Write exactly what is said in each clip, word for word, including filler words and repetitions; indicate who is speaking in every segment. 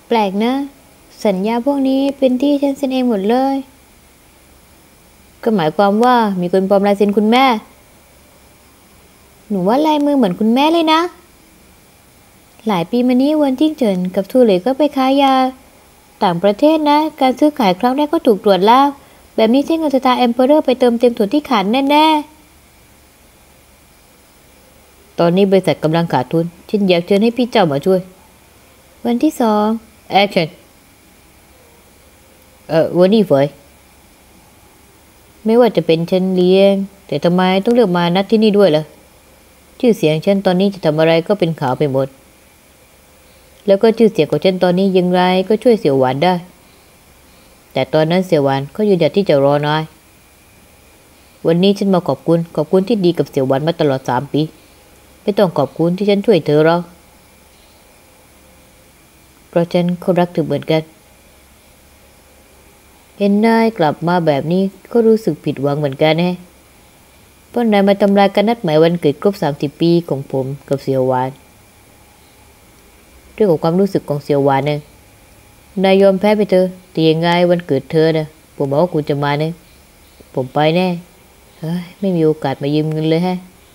Speaker 1: แปลกนะสัญญาพวกนี้เป็นที่ฉันเซ็นเองหมดเลยก็หมายความว่ามีคนปลอมลายเซ็นคุณแม่หนูว่าลายมือเหมือนคุณแม่เลยนะหลายปีมานี้เวินจิ้งเจินกับทูเหลยก็ไปค้ายาต่างประเทศนะการซื้อขายครั้งแรกก็ถูกตรวจแล้วแบบนี้ใช้เงินสตาร์แอมเปอเรอร์ไปเติมเต็มส่วนที่ขาดแน่ๆตอนนี้บริษัทกำลังขาดทุนฉันอยากเชิญให้พี่เจ้ามาช่วยวันที่สองแอคชั่นเออวันนี้เฟยไม่ว่าจะเป็นฉันเลี้ยงแต่ทำไมต้องเลือกมานัดที่นี่ด้วยล่ะชื่อเสียงฉันตอนนี้จะทำอะไรก็เป็นข่าวไปหมดแล้วก็ชื่อเสียงของฉันตอนนี้ยังไงก็ช่วยเสี่ยวหวานได้แต่ตอนนั้นเสี่ยวหวานเขายืนหยัดที่จะรอนายวันนี้ฉันมาขอบคุณขอบคุณที่ดีกับเสี่ยวหวานมาตลอดสามปีไม่ต้องขอบคุณที่ฉันช่วยเธอหรอกเพราะฉันเขารักเธอเหมือนกันเห็นนายกลับมาแบบนี้ก็รู้สึกผิดหวังเหมือนกันแฮะเพราะนายมาทำลายการนัดหมายวันเกิดครบสามสิบปีของผมกับเสี่ยวหวานเรื่องของความรู้สึกของเสี่ยวหวานเนี่ยนายยอมแพ้ไปเถอะแต่ยังไงวันเกิดเธอนะผมบอกว่าคุณจะมาเนี่ยผมไปแน่เฮ้ยไม่มีโอกาสมายืมเงินเลยฮะ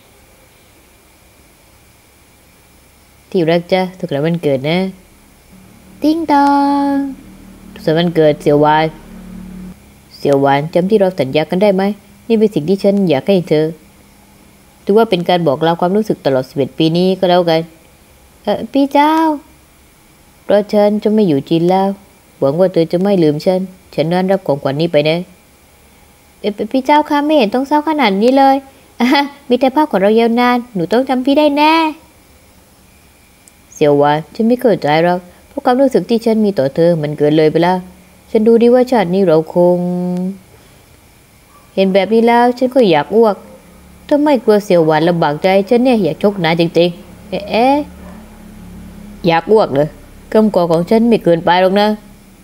Speaker 1: ที่รักจ้ะสุขสันต์วันเกิดนะติ้งตองสุขสันต์วันเกิดเสี่ยวหวานเสี่ยวหวานจำที่เราสัญญากันได้ไหมนี่เป็นสิ่งที่ฉันอยากให้เธอถือว่าเป็นการบอกเล่าความรู้สึกตลอดสิบเอ็ดปีนี้ก็แล้วกันเออพี่เจ้าเพราะฉันจะไม่อยู่จีนแล้วหวังว่าเธอจะไม่ลืมฉันฉันนั้นรับของขวัญนี้ไปนะเออพี่เจ้าค่ะไม่เห็นต้องเศร้าขนาดนี้เลยมีแต่ภาพของเรายาวนานหนูต้องจำพี่ได้แน่เสี่ยวหวานฉันไม่เข้าใจหรอกเพราะความรู้สึกที่ฉันมีต่อเธอมันเกินเลยไปแล้วฉันดูดีว่าชาตินี้เราคงเห็นแบบนี้แล้วฉันก็อยากอ้วกถ้าไม่กลัวเสี่ยวหวานลำบากใจฉันเนี่ยอยากชกหนาจริงๆเอ๊ะอยากอ้วกเลยคำขอของฉันไม่เกินไปหรอกนะ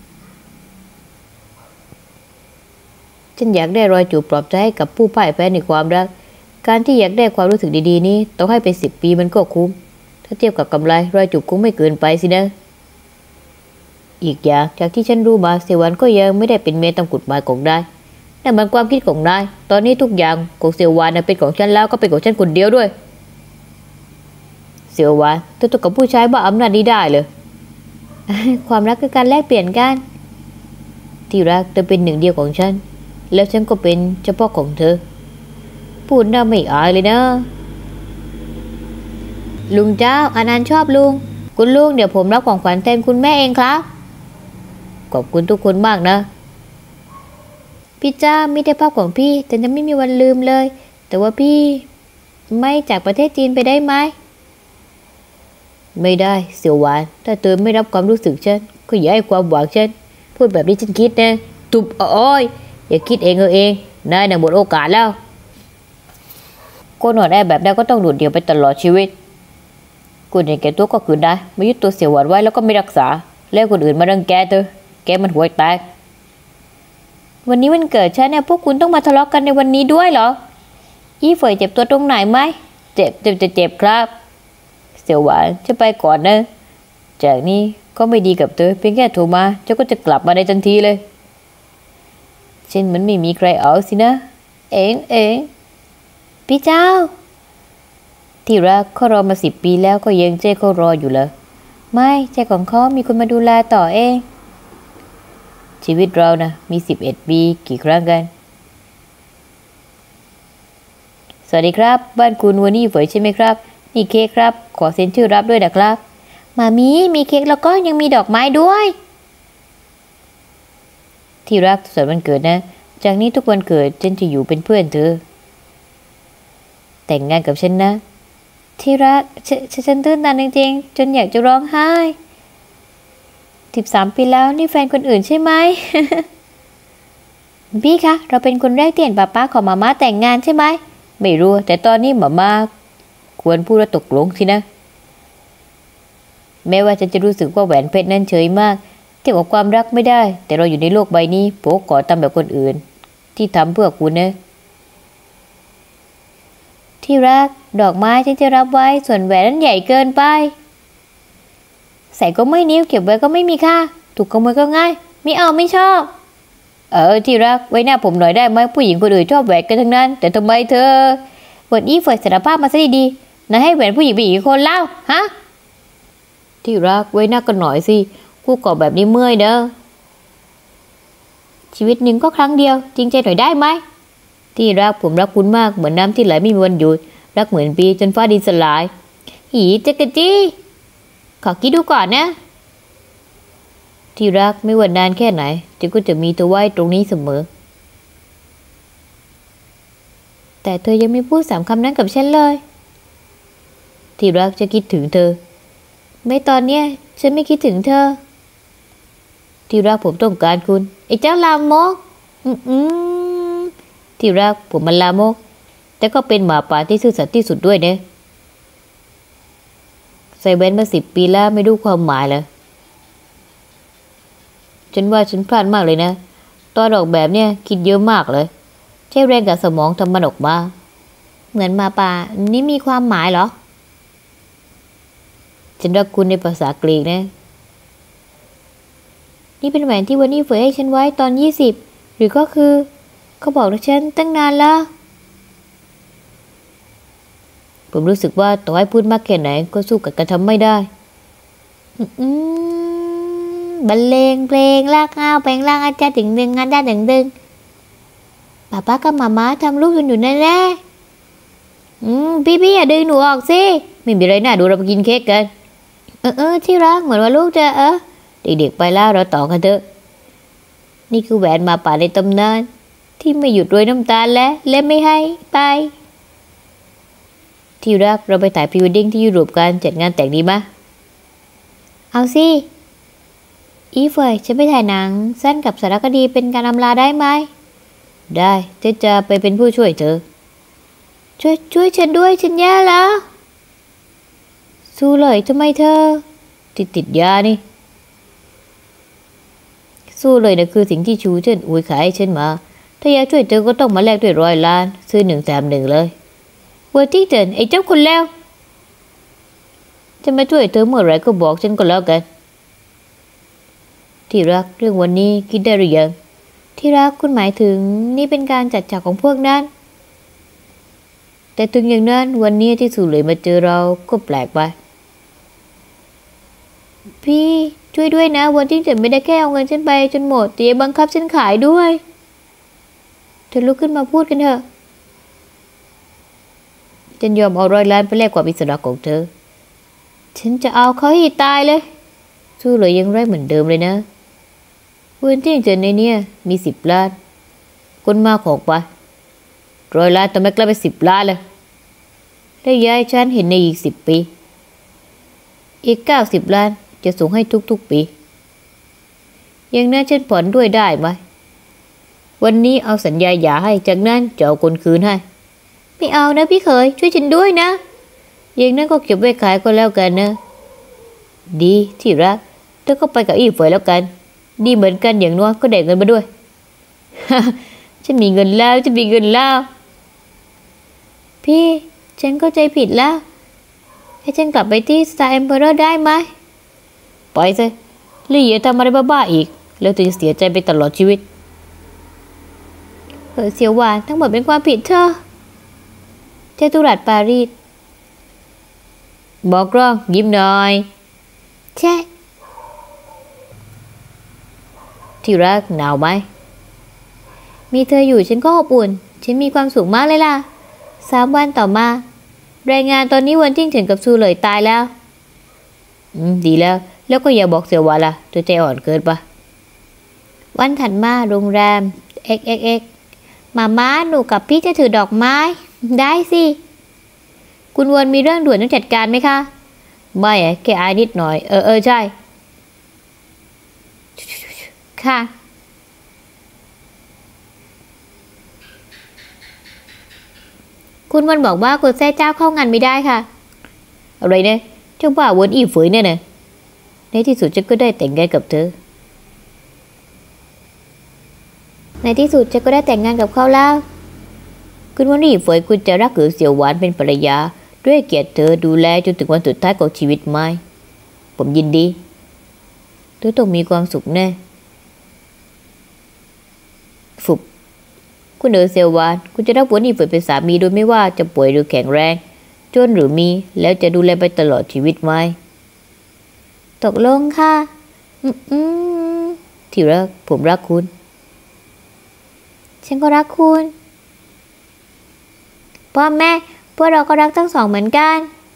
Speaker 1: ฉันอยากได้รอยจูบปลอบใจให้กับผู้พ่ายแพ้ในความรักการที่อยากได้ความรู้สึกดีๆนี้ต้องให้ไปสิบปีมันก็คุ้มถ้าเทียบกับกำไรรอยจูบคงไม่เกินไปสินะอีกอย่างจากที่ฉันรู้มาเสี่ยวหวานก็ยังไม่ได้เป็นเมียตามกฎหมายของนายนั่นมันความคิดของนายตอนนี้ทุกอย่างของเสี่ยวหวานเป็นของฉันแล้วก็เป็นของฉันคนเดียวด้วยเสี่ยวหวานเธอต้องกับผู้ชายบ้าอำนาจนี้ได้เลยความรักคือการแลกเปลี่ยนกันที่รักเธอเป็นหนึ่งเดียวของฉันแล้วฉันก็เป็นเฉพาะของเธอพูดน่าไม่อายเลยนะลุงเจ้าอนันต์ชอบลุงคุณลุงเดี๋ยวผมรับของขวัญแทนคุณแม่เองครับขอบคุณทุกคนมากนะพี่เจ้ามีแต่ภาพของพี่แต่จะไม่มีวันลืมเลยแต่ว่าพี่ไม่จากประเทศจีนไปได้ไหมไม่ได้เสี่ยวหวานถ้าเธอไม่รับความรู้สึกฉันก็อย่าให้ความหวังฉันพูดแบบนี้ฉันคิดนะตุบโอ้ยอย่าคิดเองเออเองนายน่ะหมดโอกาสแล้วคนอ่อนแอแบบนั้นก็ต้องโดดเดี่ยวไปตลอดชีวิตคนเห็นแก่ตัวก็คืนได้ไม่ยึดตัวเสี่ยวหวานไว้แล้วก็ไม่รักษาแล้วคนอื่นมารังแกเธอแกมันห่วยแตกวันนี้วันเกิดฉันเนี่ยพวกคุณต้องมาทะเลาะกันในวันนี้ด้วยเหรอยี่เฟยเจ็บตัวตรงไหนไหมเจ็บเจ็บเจ็บเจ็บครับเสี่ยวหวานจะไปก่อนนะจากนี้ก็ไม่ดีกับเธอเพียงแค่โทรมาเจ้าก็จะกลับมาในทันทีเลยเช่นมันไม่มีใครเอาสินะเองเองพี่เจ้าที่รักเขารอมาสิบปีแล้วก็ยังเจ้เขารออยู่เลยไม่ใจของเขามีคนมาดูแลต่อเองชีวิตเรานะมีสิบเอ็ดปีกี่ครั้งกันสวัสดีครับบ้านคุณวันนี้เฟยใช่ไหมครับนี่เค้กครับขอเซ็นชื่อรับด้วยนะครับมามีมีเค้กแล้วก็ยังมีดอกไม้ด้วยที่รักสุขสันต์วันเกิดนะจากนี้ทุกวันเกิดฉันจะอยู่เป็นเพื่อนเธอแต่งงานกับฉันนะที่รักฉฉันตื่นตันจริงๆจนอยากจะร้องไห้สิบสามปีแล้วนี่แฟนคนอื่นใช่ไหม พี่คะเราเป็นคนแรกที่เห็นป้าป้าของมาม่าแต่งงานใช่ไหมไม่รู้แต่ตอนนี้มาม่าควรพูดว่าตกลงสินะแม้ว่าฉันจะรู้สึกว่าแหวนเพชรนั้นเฉยมากเทียบกับความรักไม่ได้แต่เราอยู่ในโลกใบนี้โป๊กขอทำแบบคนอื่นที่ทำเพื่อคุณนะที่รักดอกไม้ฉันจะรับไว้ส่วนแหวนนั้นใหญ่เกินไปใส่ก็ไม่นิ้วเก็บไว้ก็ไม่มีค่าถูกขโมยก็ง่ายไม่เอาไม่ชอบเออที่รักไว้หน้าผมหน่อยได้ไหมผู้หญิงคนอื่นชอบแหวนกันทั้งนั้นแต่ทำไมเธอวันนี้เฟิร์สสารภาพมาซะดีๆนายให้แหวนผู้หญิงไปอีกคนเล่าฮะที่รักไว้หน้ากันหน่อยสิคู่ก่อแบบนี้เมื่อยเด้อชีวิตหนึ่งก็ครั้งเดียวจริงใจหน่อยได้ไหมที่รักผมรักคุณมากเหมือนน้ำที่ไหลไม่มีวันหยุดรักเหมือนปีจนฟ้าดินสลายหีจักรจี้ขอคิดดูก่อนนะที่รักไม่ว่านานแค่ไหนฉันก็จะมีเธอไว้ตรงนี้เสมอแต่เธอยังไม่พูดสามคำนั้นกับฉันเลยที่รักจะคิดถึงเธอไม่ตอนเนี้ยฉันไม่คิดถึงเธอที่รักผมต้องการคุณไอ้เจ้าลามกอืมอืมที่รักผมมันลามกแต่ก็เป็นหมาป่าที่ซื่อสัตย์ที่สุดด้วยเนี่ยใส่แว่นมาสิบปีแล้วไม่รู้ความหมายเลยฉันว่าฉันพลาดมากเลยนะตอนออกแบบเนี่ยคิดเยอะมากเลยใช้แรงกับสมองทำมันออกมาเหมือนหมาป่านี่มีความหมายเหรอฉันรักคุณในภาษากรีกนะนี่เป็นแหวนที่วันนี้เฟยให้ฉันไว้ตอนยี่สิบหรือก็คือเขาบอกกับฉันตั้งนานแล้วผมรู้สึกว่าต่อให้พูดมากแค่ไหนก็สู้กับการทำไม่ได้อืมบรรเลงเพลงลากอ้าวแปลงร่างอาจารย์ถึงดึงงานได้ถึงดึงป้าป้ากับมาม่าทำลูกกันอยู่แน่แน่อืมพี่พี่อย่าดึงหนูออกสิไม่มีอะไรน่าดูเราไปกินเค้กกันเออเออที่รักเหมือนว่าลูกจะเออเด็กๆไปแล้วเราต่อกันเถอะนี่คือแหวนมาป่าในตำนานที่ไม่หยุดโรยน้ำตาและและไม่ให้ไปที่รักเราไปถ่ายพรีเวดดิ้งที่ยุโรปกันจัดงานแต่งดีมะเอาสิอีเฟยฉันไปถ่ายหนังสั้นกับสารคดีเป็นการอำลาได้ไหมได้เจ๊จะไปเป็นผู้ช่วยเธอช่วยช่วยฉันด้วยฉันแย่แล้วสู้เลยทำไมเธอติดติดยานี่สู้เลยนะคือสิ่งที่ชูเช่นอุ้ยขายให้ฉันมาถ้าอยากช่วยเธอก็ต้องมาแลกด้วยร้อยล้านซื้อหนึ่งแถมหนึ่งเลยเวอร์ที่เดินไอ้เจ้าคนแล้วจะมาช่วยเธอเมื่อไรก็บอกฉันก็แล้วกันที่รักเรื่องวันนี้คิดได้หรือยังที่รักคุณหมายถึงนี่เป็นการจัดฉากของพวกนั้นแต่ถึงอย่างนั้นวันนี้ที่สุเลยมาเจอเราก็แปลกไปพี่ช่วยด้วยนะวันที่ฉันไม่ได้แค่เอาเงินฉันไปจนหมดแต่ยังบังคับฉันขายด้วยเธอลุกขึ้นมาพูดกันเถอะฉันยอมเอาร้อยล้านไปแลกความอิสระของเธอฉันจะเอาเขาให้ตายเลยสู้เลยยังไร้เหมือนเดิมเลยนะวันที่เจอในเนี่ยมีสิบล้านคนมาของไปร้อยล้านทำไมกลายเป็นสิบล้านเลยแล้วย้ายฉันเห็นในอีกสิบปีอีกเก้าสิบล้านจะส่งให้ทุกๆปีอย่างนั้นฉันผ่อนด้วยได้ไหมวันนี้เอาสัญญาหย่าให้จากนั้นจะเอาคนคืนให้ไม่เอานะพี่เขยช่วยฉันด้วยนะอย่างนั้นก็เก็บไว้ขายก็แล้วกันนะดีที่รักเธอก็ไปกับอีเฟยแล้วกันดีเหมือนกันอย่างน้อยก็ได้เงินมาด้วย ฉันมีเงินแล้วฉันมีเงินแล้วพี่ฉันเข้าใจผิดแล้วให้ฉันกลับไปที่สตาร์เอ็มเพอเรอร์ได้ไหมปล่อยสิหรืออย่าทำอะไรบ้าๆอีกแล้วเธอจะเสียใจไปตลอดชีวิตเออเสียวหวานทั้งหมดเป็นความผิดเธอเทตุรัสปารีสบอกร้องยิ้มหน่อยใช่ที่รักหนาวไหมมีเธออยู่ฉันก็อบอุ่นฉันมีความสุขมากเลยล่ะสามวันต่อมารายงานตอนนี้วันที่ถึงกับซูเลยตายแล้วอืมดีแล้วแล้วก็อย่าบอกเสียวหวานล่ะเธอใจอ่อนเกินปะวันถัดมาโรงแรม เอ็กซ์ เอ็กซ์ เอ็กซ์ มาม่าหนูกับพี่จะถือดอกไม้ได้สิคุณวนมีเรื่องด่วนต้องจัดการไหมคะไม่อะแค่อายนิดหน่อยเออเออใช่ค่ะคุณวันบอกว่าคุณแท้เจ้าเข้างานไม่ได้ค่ะอะไรเนี่ยเจ้าบ้าวนอีฝืนเนี่ยนะในที่สุดฉันก็ได้แต่งงานกับเธอในที่สุดฉันก็ได้แต่งงานกับเขาแล้วคุณวันอีฝืนคุณจะรักหรือเสี่ยวหวานเป็นภรรยาด้วยเกียรติเธอดูแลจนถึงวันสุดท้ายของชีวิตไหมผมยินดีเธอต้องมีความสุขแน่ฟุบคุณเออเซลวานคุณจะรับวันนี้เปิดเป็นสามีโดยไม่ว่าจะป่วยหรือแข็งแรงจนหรือมีแล้วจะดูแลไปตลอดชีวิตไหมตกลงค่ะอืมอืมที่รักผมรักคุณฉันก็รักคุณพ่อแม่พวกเราก็รักทั้งสองเหมือนกัน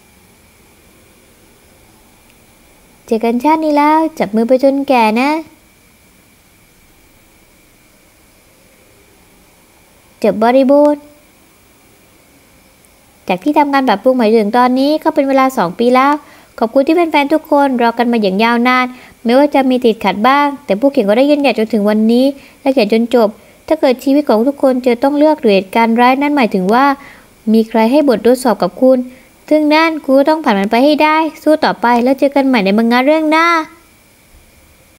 Speaker 1: เจอกันชาตินี้แล้วจับมือไปจนแก่นะจบบริบูรณ์จากที่ทำงานแบบปรุงใหม่ถึงตอนนี้ก็เป็นเวลาสองปีแล้วขอบคุณที่เป็นแฟนทุกคนรอกันมาอย่างยาวนานไม่ว่าจะมีติดขัดบ้างแต่ผู้เขียนก็ได้ยืนหยัดจนถึงวันนี้และเขียนจนจบถ้าเกิดชีวิตของทุกคนเจอต้องเลือกหรือเหตุการณ์ร้ายนั่นหมายถึงว่ามีใครให้บททดสอบกับคุณซึ่งนั่นคุณต้องผ่านมันไปให้ได้สู้ต่อไปแล้วเจอกันใหม่ในมังงะเรื่องหน้า